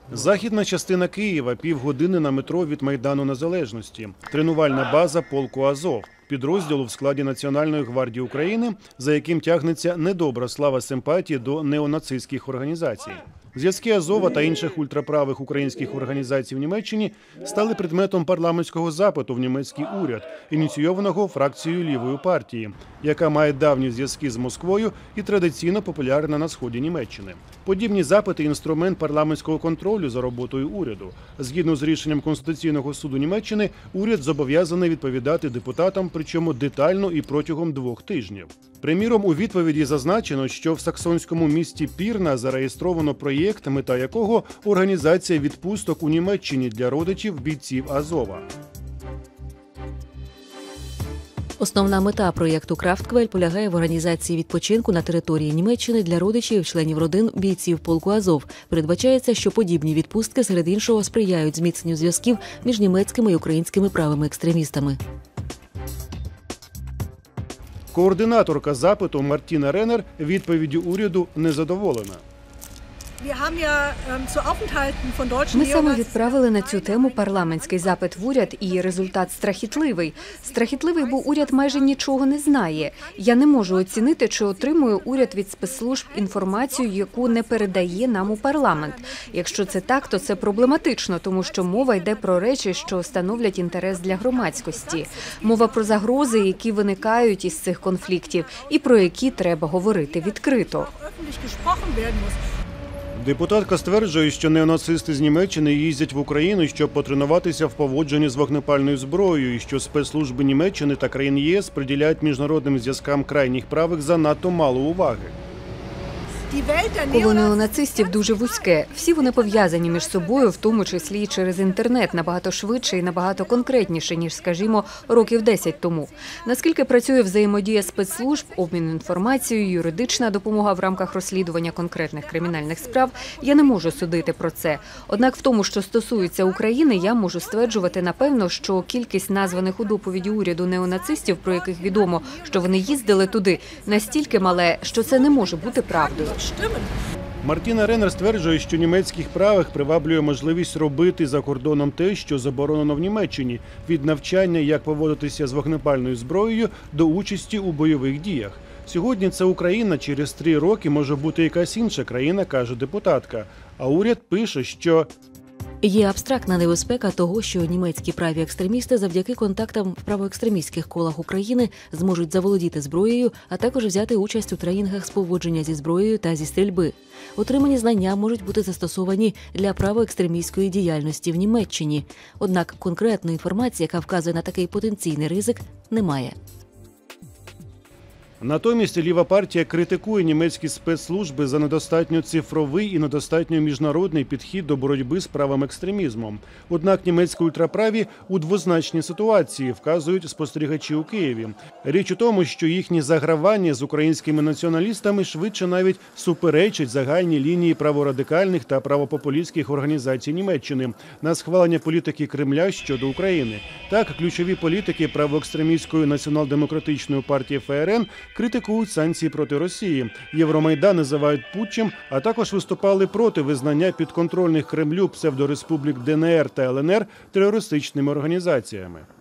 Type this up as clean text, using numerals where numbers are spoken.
Західна частина Києва – півгодини на метро від Майдану Незалежності. Тренувальна база полку «Азов» – підрозділу в складі Національної гвардії України, за яким тягнеться недобра слава симпатії до неонацистських організацій. Зв'язки Азова та інших ультраправих українських організацій в Німеччині стали предметом парламентського запиту в німецький уряд, ініційованого фракцією лівої партії, яка має давні зв'язки з Москвою і традиційно популярна на сході Німеччини. Подібні запити – інструмент парламентського контролю за роботою уряду. Згідно з рішенням Конституційного суду Німеччини, уряд зобов'язаний відповідати депутатам, причому детально і протягом 2 тижнів. Приміром, у відповіді зазначено, що в саксонському місті Пірна зареєстровано проєкт, мета якого – організація відпусток у Німеччині для родичів бійців Азова. Основна мета проєкту «Крафтквель» полягає в організації відпочинку на території Німеччини для родичів, членів родин бійців полку «Азов». Передбачається, що подібні відпустки, серед іншого, сприяють зміцненню зв'язків між німецькими і українськими правими екстремістами. Координаторка запиту Мартіна Реннер відповіддю уряду незадоволена. Ми саме відправили на цю тему парламентський запит в уряд, і результат страхітливий. Страхітливий, бо уряд майже нічого не знає. Я не можу оцінити, чи отримує уряд від спецслужб інформацію, яку не передає нам у парламент. Якщо це так, то це проблематично, тому що мова йде про речі, що становлять інтерес для громадськості. Мова про загрози, які виникають із цих конфліктів, і про які треба говорити відкрито. Депутатка стверджує, що неонацисти з Німеччини їздять в Україну, щоб потренуватися в поводженні з вогнепальною зброєю, і що спецслужби Німеччини та країн ЄС приділяють міжнародним зв'язкам крайніх правих занадто мало уваги. Коло неонацистів дуже вузьке. Всі вони пов'язані між собою, в тому числі і через інтернет, набагато швидше і набагато конкретніше, ніж, скажімо, років 10 тому. Наскільки працює взаємодія спецслужб, обмін інформацією, юридична допомога в рамках розслідування конкретних кримінальних справ, я не можу судити про це. Однак в тому, що стосується України, я можу стверджувати, напевно, що кількість названих у доповіді уряду неонацистів, про яких відомо, що вони їздили туди, настільки мале, що це не може бути правдою. Мартіна Реннер стверджує, що німецьких правих приваблює можливість робити за кордоном те, що заборонено в Німеччині – від навчання, як поводитися з вогнепальною зброєю, до участі у бойових діях. Сьогодні це Україна, через 3 роки може бути якась інша країна, каже депутатка. А уряд пише, що є абстрактна небезпека того, що німецькі праві екстремісти завдяки контактам в правоекстремістських колах України зможуть заволодіти зброєю, а також взяти участь у тренінгах з поводження зі зброєю та зі стрільби. Отримані знання можуть бути застосовані для правоекстремістської діяльності в Німеччині. Однак конкретної інформації, яка вказує на такий потенційний ризик, немає. Натомість ліва партія критикує німецькі спецслужби за недостатньо цифровий і недостатньо міжнародний підхід до боротьби з правим екстремізмом. Однак німецькі ультраправі у двозначній ситуації, вказують спостерігачі у Києві. Річ у тому, що їхні загравання з українськими націоналістами швидше навіть суперечать загальній лінії праворадикальних та правопопулістських організацій Німеччини на схвалення політики Кремля щодо України. Так, ключові політики правоекстремістської націонал-демократичної партії ФРН критикують санкції проти Росії. Євромайдан називають путчем, а також виступали проти визнання підконтрольних Кремлю псевдореспублік ДНР та ЛНР терористичними організаціями.